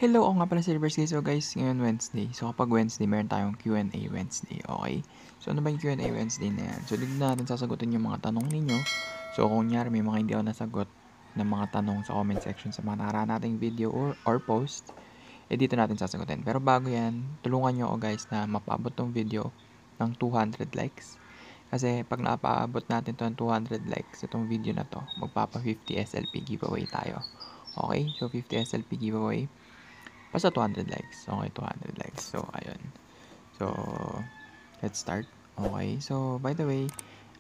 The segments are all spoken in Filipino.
Hello, ako nga pala si Rivers guys. So guys, ngayon Wednesday. So kapag Wednesday, meron tayong Q&A Wednesday, okay? So ano ba yung Q&A Wednesday na yan? So dito natin sasagutin yung mga tanong ninyo. So kung nyari may mga hindi ako nasagot ng mga tanong sa comment section sa mga nakaraan nating video or post, dito natin sasagutin. Pero bago yan, tulungan nyo ako guys na mapaabot tong video ng 200 likes. Kasi pag napaabot natin to ng 200 likes, itong video na to, magpapa 50 SLP giveaway tayo. Okay? So 50 SLP giveaway. Basta 200 likes. Okay, 200 likes. So, ayun. So, let's start. Okay. So, by the way,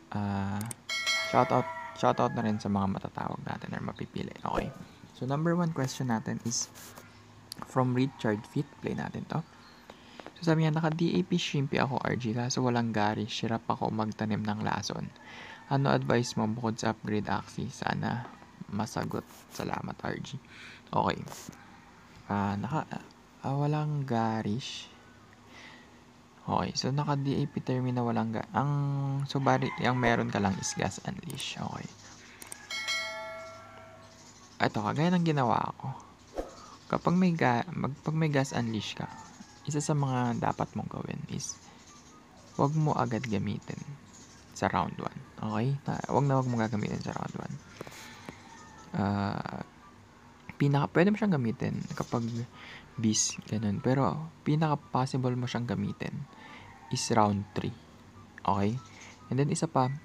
shoutout na rin sa mga matatawag natin or mapipili. Okay. So, number 1 question natin is from Richard Fit. Play natin to. So, sabi niya, naka-DAP Shrimpy ako, RG, kaso walang garish. Hirap ako magtanim ng lason. Ano advice mo bukod sa upgrade Axie? Sana masagot. Salamat, RG. Okay. Walang garish. Okay, so naka-DAP termi na walang yung meron ka lang is gas unleash. Okay. Ito, kagaya ng ginawa ko. Kapag may gas unleash ka, isa sa mga dapat mong gawin is wag mo agad gamitin sa round 1. Okay? Wag mo gagamitin sa round 1. Pwede mo siyang gamitin kapag beast, ganun. Pero, pinaka-possible mo siyang gamitin is round 3. Okay? And then, isa pa,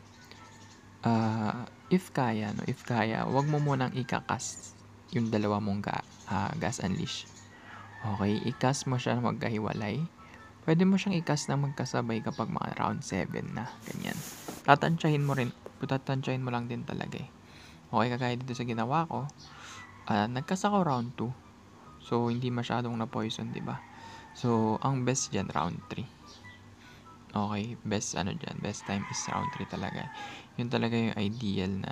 if kaya, wag mo munang ikakas yung dalawa mong gas unleash. Okay? Ikas mo siya magkahiwalay. Pwede mo siyang ikas na magkasabay kapag mga round 7 na. Ganyan. Tatansyahin mo lang din talaga eh. Okay, kagaya dito sa ginawa ko, nagkas ako round 2. So, hindi masyadong na-poison, diba? So, ang best dyan, round 3. Okay, best time is round 3 talaga. Yun talaga yung ideal na,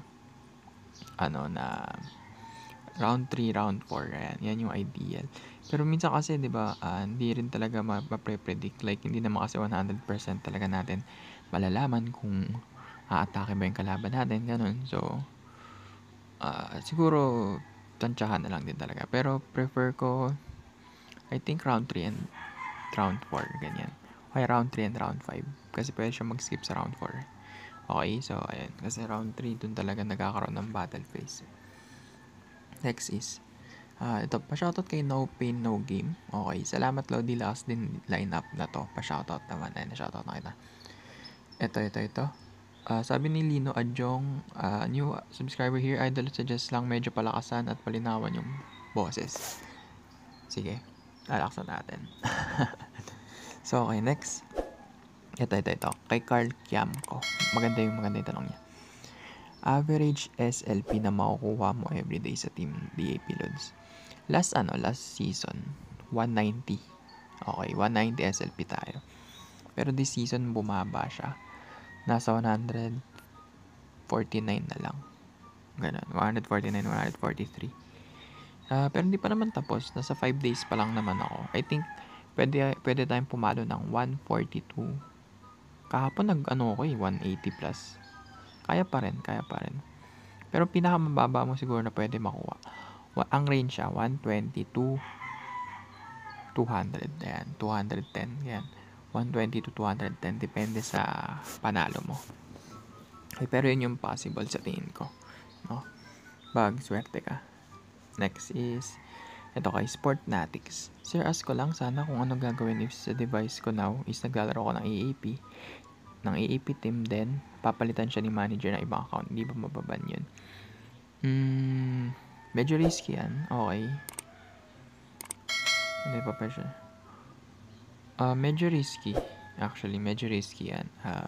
round 3, round 4. Yan yung ideal. Pero minsan kasi, diba, hindi rin talaga mapre-predict. Like, hindi naman kasi 100% talaga natin malalaman kung aatake ba yung kalaban natin, ganun. So, siguro tansyahan na lang din talaga. Pero prefer ko, I think round 3 and round 4, ganyan. Okay, round 3 and round 5. Kasi pwede siya mag-skip sa round 4. Okay, so ayun. Kasi round 3, dun talaga nagkakaroon ng battle phase. Next is, ito, pa-shoutout kay No Pain No Game. Okay, salamat Lodi, last din lineup na to. Pa-shoutout naman. Ayun, na-shoutout na kita. Ito. Sabi ni Lino Adjong, new subscriber here, idol, suggest lang medyo palakasan at palinawan yung boses. Sige, lalaksan natin. So, okay, next. Ito. Kay Carl Kiamco. Maganda yung tanong niya. Average SLP na makukuha mo everyday sa team DAP Lods. Last season, 190. Okay, 190 SLP tayo. Pero this season, bumaba siya. Nasa 149 na lang. Ganun, 149, 143. Pero hindi pa naman tapos. Nasa 5 days pa lang naman ako. I think, pwede tayong pumalo ng 142. Kahapon ako 180 plus. Kaya pa rin. Pero pinakamababa mo siguro na pwede makuha. Ang range siya, 120 to 200. Ayan, 210. Ayan, 120 to 210. Depende sa panalo mo. Okay, pero yun yung possible sa tingin ko. No? Swerte ka. Next is, ito kay Sportnatics. Sir, ask ko lang sana kung ano gagawin if sa device ko now is naglalaro ko ng AAP team din, papalitan siya ni manager ng ibang account. Hindi ba mababan yun? Medyo risky yan. Okay. Hindi pa siya. Medyo risky. Actually, medyo risky yan.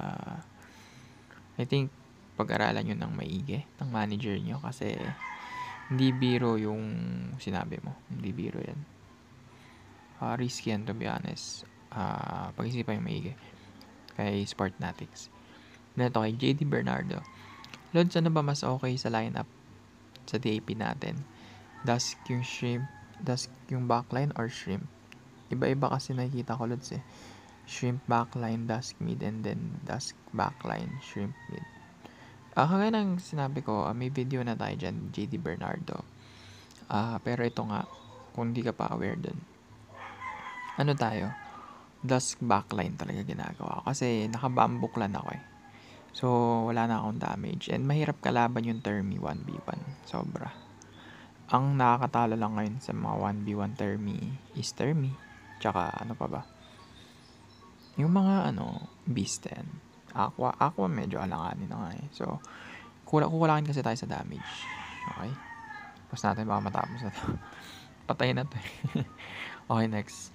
I think, pag-aralan nyo ng maigi ng manager nyo kasi hindi biro yung sinabi mo. Hindi biro yan. Risky yan, to be honest. Pag-isipan yung maigi. Kay Sportnatics. Dito kay JD Bernardo. Lods, ano ba mas okay sa lineup sa DAP natin? Dusk yung shrimp, dusk yung backline or shrimp? Iba-iba kasi nakikita ko, Lods eh. Shrimp backline, dusk mid, and then dusk backline, shrimp mid. Kagaya ng sinabi ko, may video na tayo dyan, JD Bernardo. Pero ito nga, kung hindi ka pa aware dun, ano tayo, dusk backline talaga ginagawa ko. Kasi naka-bamboo clan ako eh. So, wala na akong damage. And mahirap kalaban yung Termi 1v1. Sobra. Ang nakakatalo lang ngayon sa mga 1v1 Termi is Termi. Tsaka ano pa ba? Yung mga Beast 10. Aqua medyo alanganin na nga eh. So, kukulangin kasi tayo sa damage. Okay? Tapos natin baka matapos na to. Patay na to eh. Okay, next.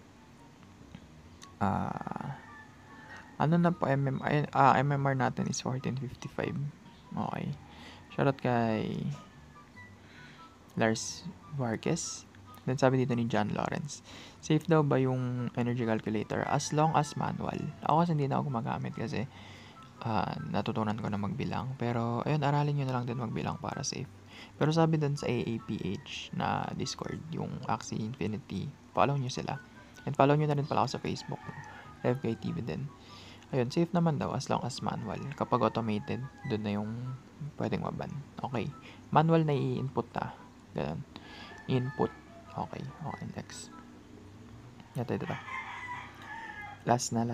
Ano na po, MMR natin is 1455. Okay. Shoutout kay Lars Vargas. Then sabi dito ni John Lawrence, safe daw ba yung energy calculator as long as manual? Ako kasi hindi na ako gumagamit kasi natutunan ko na magbilang. Pero ayun, aralin nyo na lang din magbilang para safe. Pero sabi dun sa AAPH na Discord, yung Axie Infinity, follow nyo sila. And follow nyo na rin pala ako sa Facebook. FKTV din. Ayun, safe naman daw as long as manual. Kapag automated, doon na yung pwedeng maban. Okay. Manual na i-input Ganun. Input. Okay, next. Ito. Last na.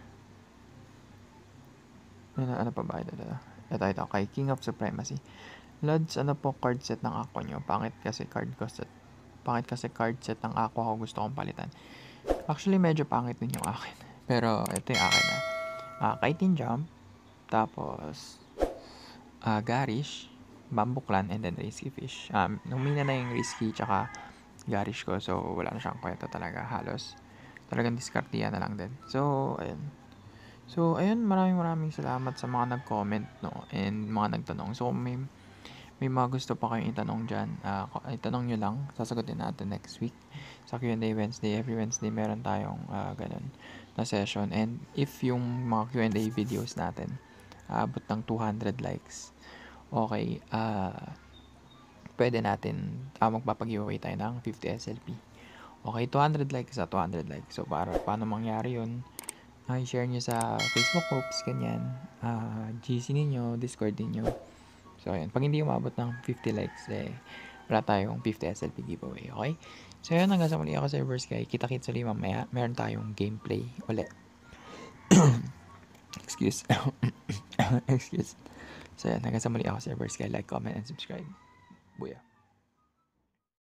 Ano pa ba? Ito. Okay, King of Supremacy. Lods, ano po card set ng Aqua nyo? Pangit kasi card set ng Aqua ko gusto kong palitan. Actually, medyo pangit din yung akin. Pero, ito yung akin na. Kaitin Jump, tapos Garish, Bamboo Clan, and then Risky Fish. Humina na yung Risky tsaka Garish ko, so wala na siyang kwenta talaga halos. Talagang diskartiya na lang din. So, ayun. Maraming salamat sa mga nag-comment, no, and mga nagtanong. So, may mga gusto pa kayong itanong dyan, itanong nyo lang. Sasagutin natin next week sa Q&A Wednesday. Every Wednesday meron tayong ganun na session. And if yung mga Q&A videos natin abot ng 200 likes, okay, pwede natin magpapag-giveaway tayo ng 50 SLP. Okay, 200 likes sa 200 likes. So, paano mangyari yun? I-share nyo sa Facebook groups, ganyan. GC ninyo, Discord ninyo. So, ayan. Pag hindi umabot ng 50 likes, wala tayong 50 SLP giveaway. Okay? So, ayan. Hanggang sa muli ako sa Eversky. Kita-kits ulit mamaya. Meron tayong gameplay ulit. Excuse. So, ayan. Hanggang sa muli ako sa Eversky. Like, comment, and subscribe. Buya.